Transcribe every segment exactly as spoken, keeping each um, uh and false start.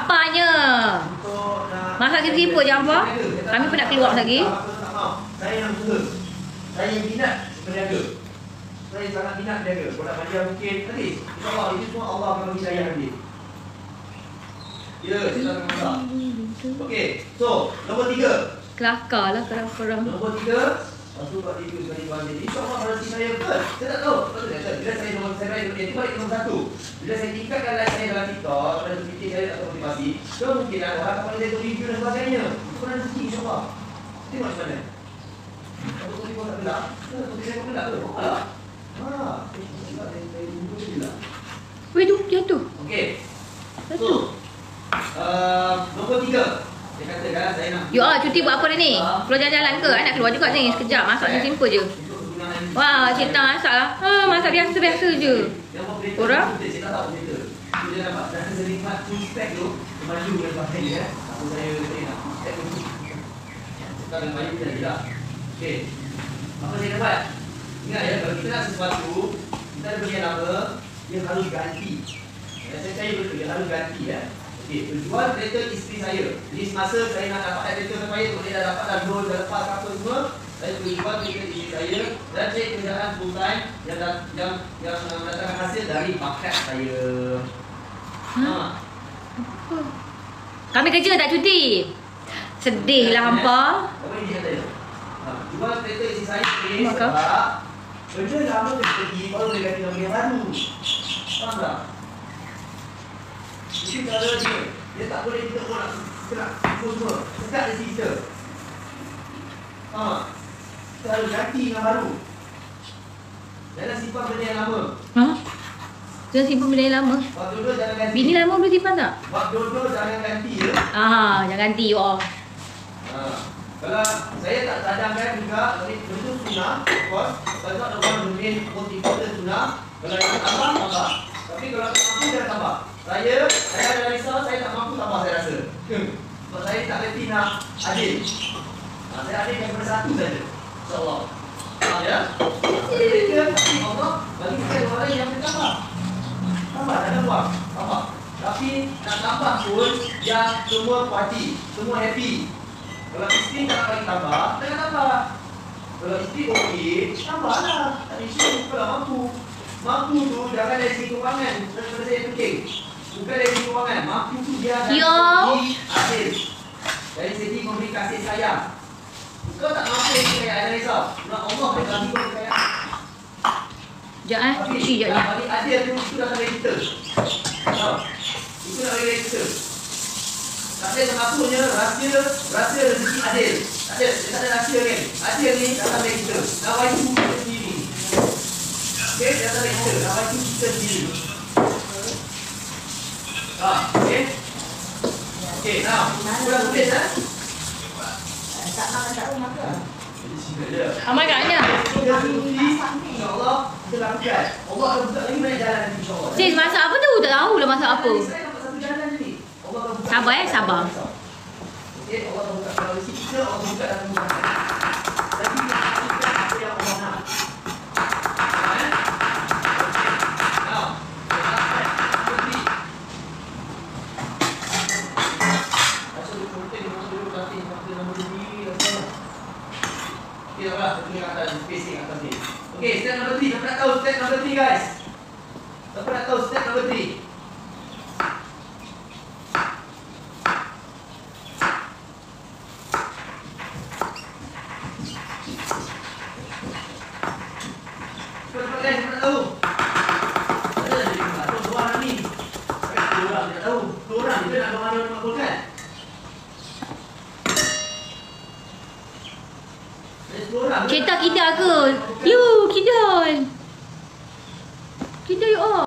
Laparnya. Masak kita simple je apa? Kami pun nak keluar lagi. Saya yang usaha. Saya yang minat berniaga. Saya sangat minat berniaga. Kalau nak belajar mungkin nanti. InsyaAllah itu semua Allah akan bagi saya nanti. Ya, kita akan masak. Okey, so nombor tiga. Kelakar lah korang-korang. Nombor tiga. Lepas tu Pak Ibu sekali tuan jadi InsyaAllah pada si saya betul. Saya tak tahu. Betul tak? Bila saya nombor saya baik dia balik nombor satu. Bila saya tingkatkan live saya dalam TikTok, pada fikir saya tak tahu motivasi, kemungkinan orang akan pada saya tu review dan sebagainya. Itu pun rezeki insyaAllah. Tengok macam mana. Kalau tu review tak gelap, tu saya pun gelap ke? Gelap. Haa. Saya tunggu je gelap. Weh tu, jatuh. Okey. So, uh, nombor tiga. Dia katakan saya nak You ah, cuti buat apa dah ni? Keluar jalan-jalan ke? Nak keluar juga ni sekejap. Masak ni simple je. Wah, cerita masak lah. Ha, masak biasa-biasa je. Korang? Saya tak tahu cerita. Dia dapat rasa senikmat full stack tu. Maju yang pakai dia. Aku saya saya nak full stack tu. Kita dengan maju kita tidak. Okey. Apa saya dapat? Ingat ya, kalau kita nak sesuatu, kita ada berikan apa, dia harus ganti. Saya percaya betul, dia harus ganti ya. Okey, berjual kereta isteri saya. Jadi semasa saya nak dapat kereta saya, boleh dah dapat dah loan, dah lepas apa semua, saya berjual kereta isteri saya dan saya kerjaan full time yang yang yang mendatangkan hasil dari bakat saya. Ha. Ha. Kami kerja tak cuti. Sedih lah hampa. Apa ini kata dia? Ha, jual kereta isteri saya ni Maka? sebab benda lama dia pergi baru dia ganti nombor yang baru. Faham tak? Jadi kalau dia, dia tak boleh kita pun nak sekat semua, sekat dari kita. Ha. Kita harus ganti yang baru. Jangan simpan benda yang lama. Ha? Jangan simpan benda yang lama. Buat dua-dua jangan ganti. Bini lama boleh simpan tak? Buat dua-dua jangan ganti ya. Ah, jangan ganti you all. Ha. Kalau saya tak cadangkan juga, tentu sunnah, of course. Kalau tak ada orang domain motivator sunnah, kalau kita tambah, tambah. Tapi kalau tak mampu, jangan tambah. Saya, saya ada risau, saya tak mampu tambah saya rasa. Sebab saya tak reti nak adil. Ha, saya adil daripada satu saja. InsyaAllah. Faham ya? Mereka, Allah bagi kita orang yang bertambah. Tambah, jangan buang. Tambah. Tapi nak tambah pun, yang semua puati, semua happy. Kalau isteri tak nak bagi tambah, jangan tambah. Kalau isteri okey, tambahlah. Tak ada isu, kalau mampu. Mampu tu jangan dari segi kewangan. Daripada saya penting. Bukan dari segi kewangan. Mampu tu dia dari Yo. segi adil. Dari segi memberi kasih sayang. Kau tak mampu lagi kaya ada risau. Nak Allah dia bagi kau kaya. Sekejap eh, cuci sekejap ni. Bagi adil tu, itu dah dari kita. Tahu? Itu dah dari kita. Tak ada mengakunya rahsia, rahsia rezeki adil. Tak ada, dia tak ada rahsia kan. Adil ni datang dari kita. Nawaitu kita sendiri. Okey, datang dari kita. Nawaitu kita sendiri. Ha, okey. Okey, now. Kurang tulis eh. Tak makan tak rumah ke? Jadi sini je. Amal katnya. Kita teruti, insyaAllah kita lakukan. Allah akan buka lagi banyak jalan nanti insyaAllah. Sis, masak apa tu? Tak tahu lah masak apa. Saya dapat satu jalan ni. Allah akan buka. Sabar eh, sabar. Okey, Allah akan buka kalau rezeki kita, Allah akan buka dalam mudah. Lagi kita lakukan apa yang Allah nak. Faham eh? Now, kita dapat berhenti. Rasa dia konten, dia masuk dulu nanti. Maka nama dia ni, rasa. Okey, tak apa. Kita tengok atas, spacing atas ni. Okey, step number three. Siapa nak tahu step number three guys? Siapa nak tahu step number three? Cepat-cepat guys, siapa nak tahu? Ada dah jadi tak tahu dua orang ni. Kan dua orang tak tahu. Dua orang dia nak mana nak makbulkan. Ada dua orang. Cerita kita ke? You, kita. Kita you all.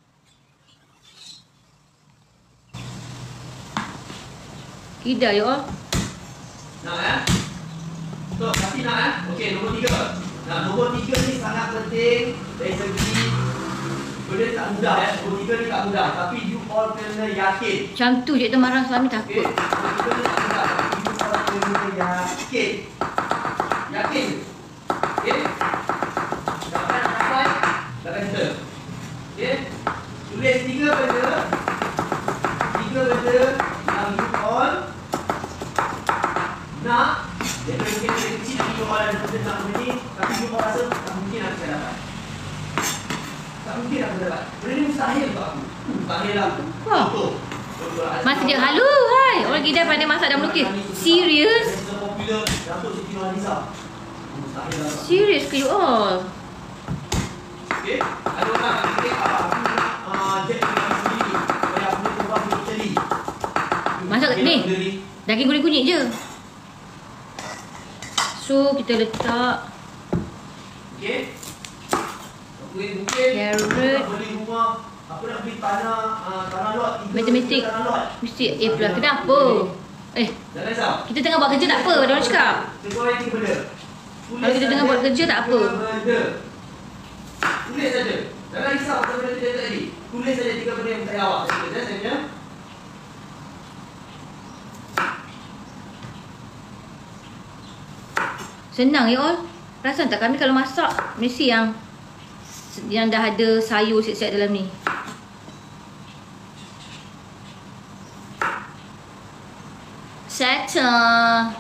Kita you all. Nak eh? So, pasti nak eh? Okey, nombor tiga. Nah, nombor tiga ni sangat penting dari segi benda tak mudah eh. Nombor tiga ni tak mudah. Tapi you all kena yakin. Macam tu Cikgu marah suami Okey, takut. nombor tiga ni tak mudah. Tapi you all kena yakin. Yakin. Okey? Dapat nak dapat, dapat kita. Okey? Tulis tiga benda. Tiga benda Mustahil untuk aku. Mustahil lah. Wah. Contoh. Masih dia halu, hai. Orang Gida pandai masak dan melukis. Serius? Popular Datuk Siti Nurhaliza. Mustahil lah. Serius ke you all? Okey. Ada orang nak fikir ah, aku nak ah, jet dengan sendiri. Supaya aku boleh terbang ke Italy. Masak Okey, ni. benda ni. Daging kunyit-kunyit je. So, kita letak Okey. Mungkin mungkin carrot. nak beli rumah, apa nak beli tanah uh, tanah lot, tiga, Matematik. tiga tanah lot. Mesti A plus. Kenapa? Eh, Jangan risau. kita tengah buat kerja tak apa. Dia orang cakap. Tegur yang tiga benda. Tulis Kalau kita tengah saja buat kerja tak apa. tiga benda. Tulis saja. Jangan risau pasal benda tu dia tadi. Tulis saja tiga benda yang minta awak. Saya tulis saya punya. Senang ya all. Perasan tak kami kalau masak mesti yang yang dah ada sayur siap-siap dalam ni. Settle.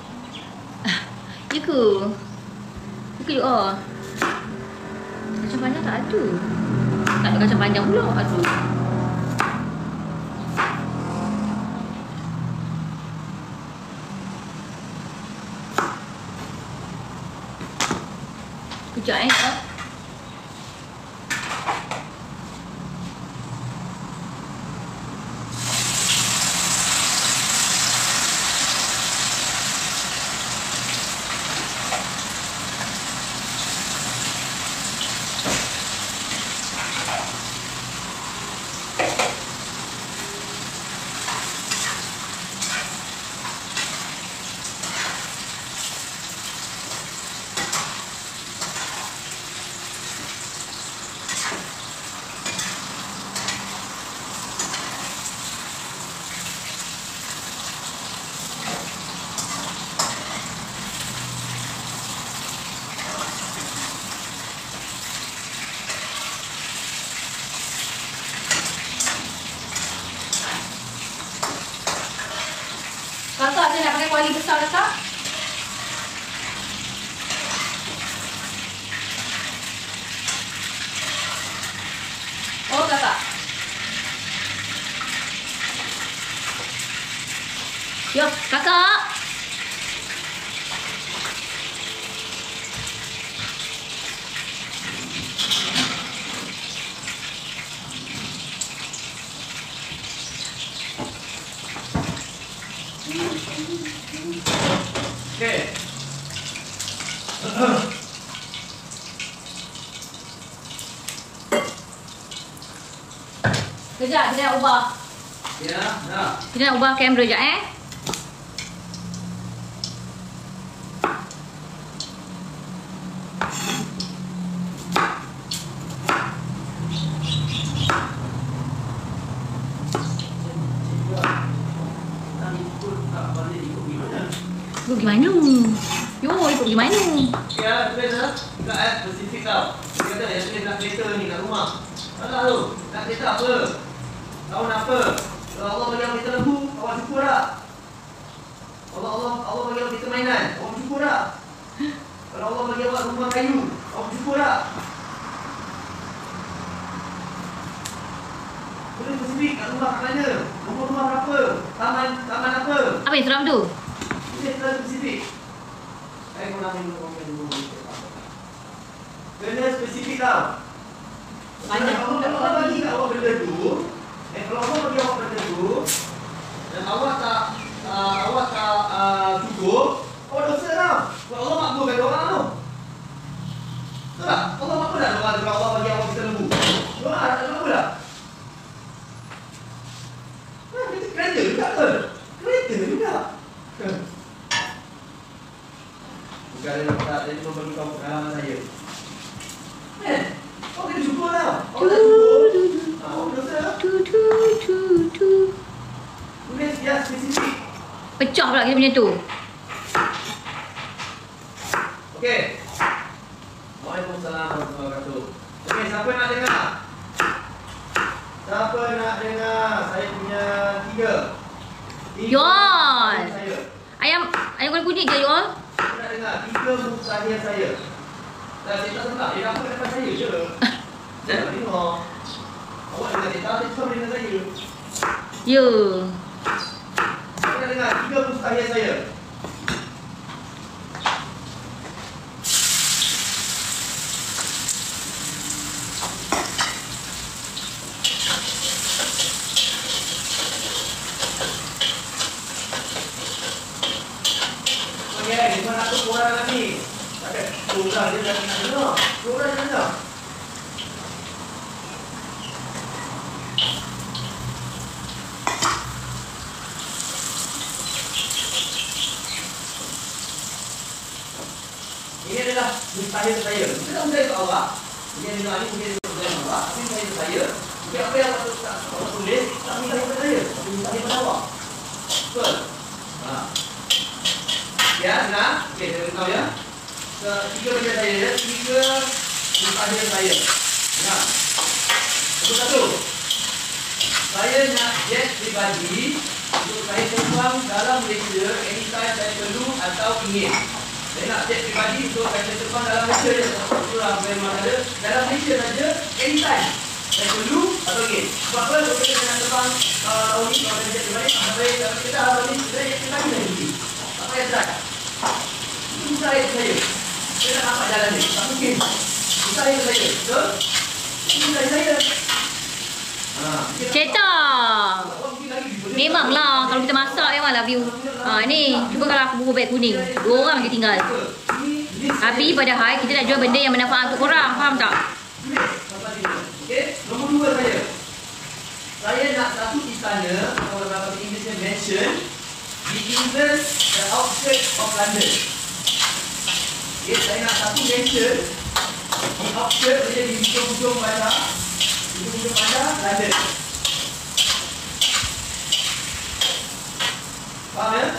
Ya ke? Ya ke you all? Kacang panjang tak ada. Tak ada kacang panjang pula. Aduh. Kejap eh. Kakak, saya nak pakai kuali besar kakak. Oh kakak. Yo kakak. Okey. Kejap, kita nak ubah. Ya, dah. Kita nak ubah kamera sekejap eh. Ikut pergi mana? Yo, ikut pergi mana? Ya, tulis dah. Tak eh, spesifik tau. Dia kata yang tulis nak kereta ni kat rumah. Alah tu, nak kereta apa? Tahun apa? Kalau Allah bagi awak kereta lembu, awak syukur tak? Allah Allah Allah bagi awak kereta mainan, awak syukur tak? Kalau Allah bagi awak rumah kayu, awak syukur tak? Tulis spesifik kat rumah kat mana? Nombor rumah berapa? Taman taman apa? Apa yang seram tu? Tulis secara spesifik. Saya kau nak minum komen dulu. Kena spesifik tau. Banyak. Kalau Allah bagi kat awak benda tu, eh kalau Allah bagi awak benda tu dan awak tak uh, awak tak uh, cukup, awak dosa tau. Kalau Allah makbulkan orang tu. Betul tak? Allah makbul tak doa kalau Allah bagi awak kita lembu? Doa tak makbul tak? Nah, kereta juga ke? Kereta juga. Bukan ada tak, saya cuma bagi tahu pengalaman saya. Eh, kau kena syukur tau. Kau tak syukur, awak berdosa. Tu tu tu tu. Tulis dia spesifik. Pecah pula kita punya tu. Okey. Waalaikumsalam warahmatullahi wabarakatuh. Okey, siapa nak dengar? Siapa nak dengar? Saya punya tiga. Tiga Yon. saya. Ayam ayam kulit kunyit je you all. Siapa nak dengar? Tiga mustahil saya. Dan saya tak sebab, dia dapat depan saya je. Saya tak tengok. Awak dengar cerita, saya sama dengan saya. Ya. Saya dengar tiga mustahil saya. Okey, lima ratus orang lagi. Ada dua orang dia dah nak dengar. Dua orang dia dengar. Ini adalah mustahil saya. Kita tak mustahil ke Allah. Ini adalah ini mungkin mustahil ke Allah. Tapi mustahil ke saya. Jadi apa yang Allah tulis, tak mustahil ke saya. Tapi mustahil ke Allah. Betul? Ha. Ya, senang. Okey, saya beritahu ya. Tiga bagian saya ya. Tiga mustahil saya. Senang. Satu satu. Saya nak jet pribadi untuk saya terbang dalam Malaysia anytime saya perlu atau ingin. Saya nak jet pribadi untuk saya terbang dalam Malaysia je. Kurang memang ada. Dalam Malaysia saja anytime saya perlu atau ingin. Sebab apa? Kalau saya nak terbang uh, tahun ni, kalau saya jet pribadi, sampai kita tahun ni, saya jet pribadi dah nanti. Tak payah try. Itu mustahil saya. Saya tak nampak jalan ni. Tak mungkin. Mustahil saya. Betul? Itu mustahil saya. Ha, Cerita. Memanglah kalau kita masak memanglah view. Ha ni, cuba kalau aku bubur beg kuning. Dua orang je tinggal. Tapi padahal kita nak jual benda yang bermanfaat untuk korang, faham tak? Okey, nombor dua saya. Saya nak satu istana atau dalam Englishnya mansion di England, the outskirts of London. Okey, saya nak satu mansion di outskirts, jadi di hujung-hujung bandar, hujung-hujung bandar London. Faham ya?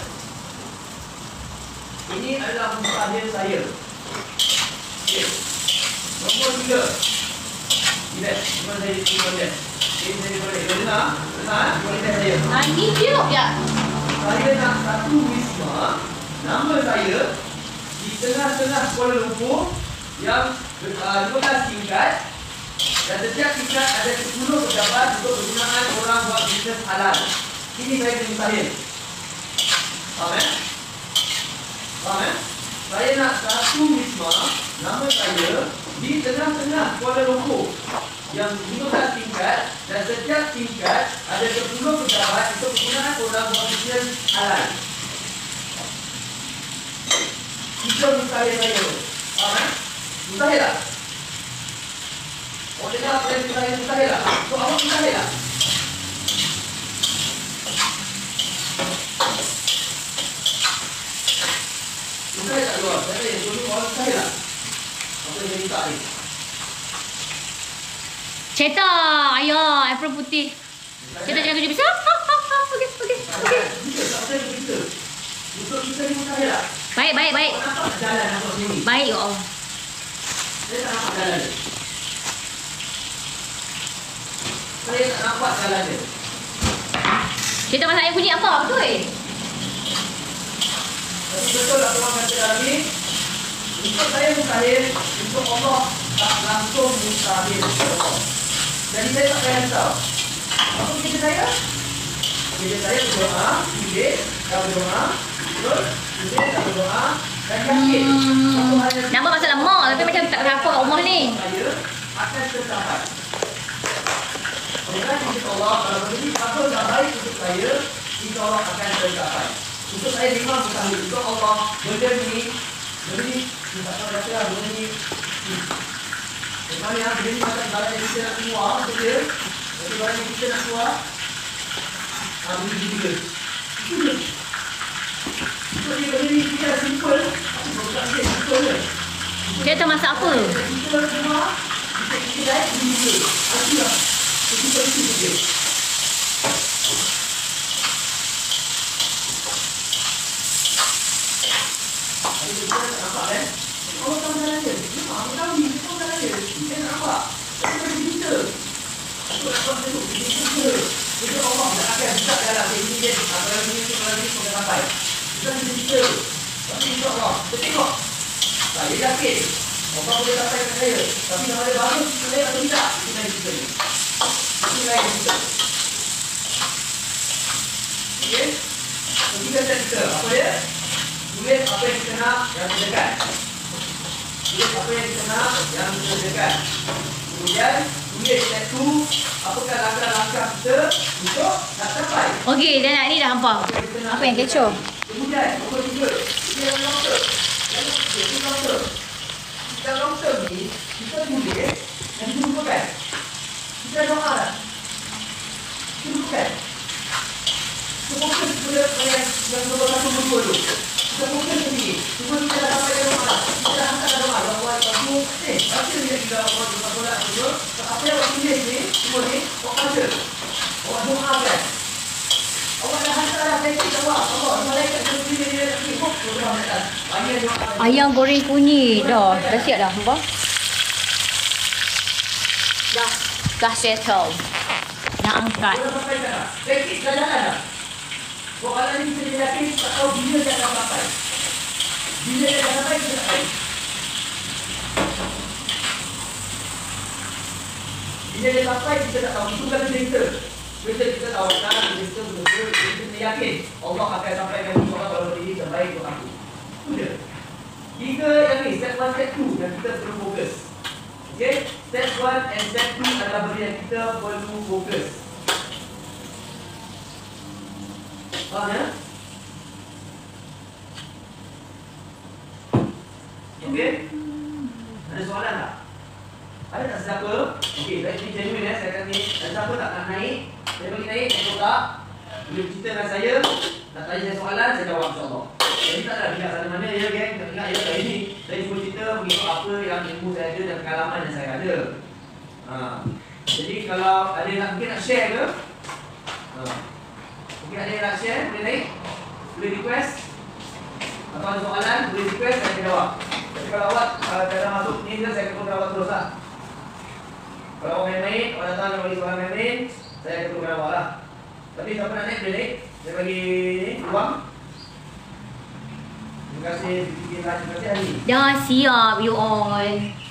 Ini adalah mustahil saya. Okey. Nombor tiga. Ini cuma saya cuma dia. Ini saya boleh. Benar? Benar? Boleh saya. Ha ni dia ya. Saya nak satu wisma, nama saya di tengah-tengah Kuala Lumpur yang uh, lima belas tingkat dan setiap tingkat ada sepuluh pejabat untuk penggunaan orang buat bisnes halal. Ini saya mustahil. Faham eh? Faham eh? Saya nak satu wisma, nama saya di tengah-tengah Kuala Lumpur yang lima belas tingkat dan setiap tingkat ada sepuluh pejabat untuk penggunaan orang buat bisnes halal. Itu mustahil saya. Faham eh? Mustahil tak? Oh, dengar apa yang mustahil, mustahil tak? So, awak mustahil tak? Mustahil tak keluar? Saya tanya, dulu orang mustahil tak? Apa yang saya minta ni? Cerita. Ayah, apron putih. Cerita jangan kerja besar. Ha ha ha. Okey, okey, okey. Bisa, tak saya bisa. Untuk kita ni mustahil tak? Baik, baik, baik. Awak nampak jalan nampak sini? Baik ya Allah. Saya tak nampak jalan dia. Saya tak nampak jalan dia. Cerita pasal air bunyi apa? Betul eh? Tapi betul lah tuan kata dalam ni. Untuk saya mustahil, untuk Allah tak langsung mustahil. Jadi saya tak payah risau. Apa kerja saya? Kerja saya berdoa, pilih, dan berdoa, betul? Pilih dan berdoa, dan yakin. Hmm. Nama masalah mak tapi macam tak apa kat rumah ni. Saya akan tercapai. Dengan insya Allah, kalau begini apa yang baik untuk saya, insya Allah akan tercapai. Untuk saya memang mustahil. Untuk Allah, benda ni, benda ni, kita tak tahu rasa benda ni. Bagaimana yang benda ni macam barang yang kita nak keluar, macam dia. Jadi barang yang kita nak keluar, ah, benda ni juga. Itu je. Untuk dia benda ni kita simple, tapi bukan dia simple je. Cerita masak apa? Kita semua, kita kita naik, benda juga. Itu lah. Itu penting juga. Ada kita tak nampak kan? Allah tahu jalan dia. Memang aku tahu ni, dia tahu jalan dia. Kita tak nampak. Tapi bagi kita. Aku nak buat dulu. Kita kita. Kita Allah nak akan buka jalan. Ini dia. Kalau ini kita kalau ini kita sampai. Kita kita kita. Tapi insya Allah. Kita tengok. Saya yakin. Allah boleh sampai ke saya. Tapi kalau ada bagus, kita lihat atau tidak. Kita kita. Ini lain kita. Okey. Ketiga step kita. Apa dia? Tulis apa yang kita nak yang terdekat. Tulis apa yang kita nak yang terdekat. Kemudian tulis step tu, apakah langkah-langkah kita untuk nak capai. Okey, dah nak ni dah hampa. Apa yang kecoh? Kemudian, nombor tiga, ini yang long term. Yang long term, ini long term. Kita long term ni, kita tulis dan kita lupakan. Kita doa lah. Kita lupakan. Kita fokus kepada yang yang nombor satu, nombor dua tu. Kita fokus sendiri. Cuma kita dah sampai ke rumah. Kita dah hantar ke rumah. Bahawa waktu, eh, baca dia kita buat tempat solat tu. Apa yang awak tulis ni, semua ni, awak baca. Awak doakan. Awak dah hantar dah package awak. Awak malaikat dia tulis dia nak pergi. Hop, program atas. Ayah doakan. Ayam goreng kunyit. Dah, dah siap dah hampa. Dah, dah settle. Nak angkat. Awak dah sampai dah. Package dah jalan dah. Soalan ni kita yakin tak tahu bila dia akan sampai. Bila dia akan sampai, kita tak tahu. Bila dia sampai, kita tak tahu. Itu kan cerita. Cerita kita tahu kan, cerita betul-betul. Kita yakin Allah akan sampaikan soalan kalau diri terbaik untuk aku. Itu dia. Tiga yang ni, step one, step two yang kita perlu fokus. Okay? Step one and step two adalah benda yang kita perlu fokus. Faham ya? Okey? Ada soalan tak? Ada tak sesiapa? Okey, baik ni genuine ya, saya akan ni. Ada siapa tak nak naik? Saya bagi naik, saya tak. Boleh cerita dengan saya, nak tanya saya soalan, saya jawab insyaAllah. Jadi tak ada pihak sana mana ya, geng. Tak ingat ya, kali ni saya cuba cerita mengikut apa yang ilmu saya ada dan pengalaman yang saya ada. Ha. Jadi kalau ada yang nak, mungkin nak share ke? Ha. Mungkin ada yang nak share, boleh naik? Boleh request? Atau ada soalan, boleh request, saya akan jawab. Tapi kalau awak uh, dalam masuk ni, saya akan tolong awak terus lah. Kalau awak main-main, awak datang nak bagi soalan main-main, saya akan tolong awak lah. Tapi siapa nak naik, boleh naik. Saya bagi ni, ruang. Terima kasih, terima kasih hari. Dah siap you all.